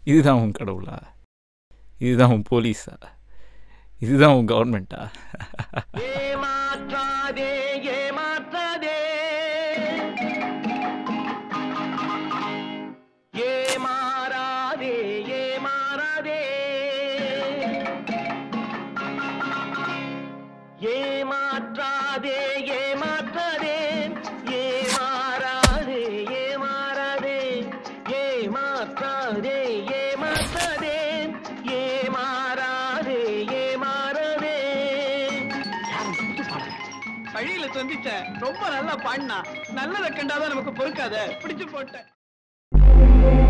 இதுதான் உன் கடவுளா? இதுதான் உன் போலீஸா? இதுதான் உன் கவர்மெண்ட்டா? ஏமாற்றாதே ஏமாற்றாதே ஏமாறாதே ஏமாறாதே ஏமாற்றாதே ஏமாற்றாதே ஏமாறாதே ஏமாறாதே ஏமாற்றாதே ஏமாற்றாதே ஏமாறாதே ஏமாறாதே. வழியில சந்திச்ச ரொம்ப நல்லா பாடினா, நல்லதை கண்டாதான் நமக்கு பொறுக்காத, பிடிச்சு போட்ட.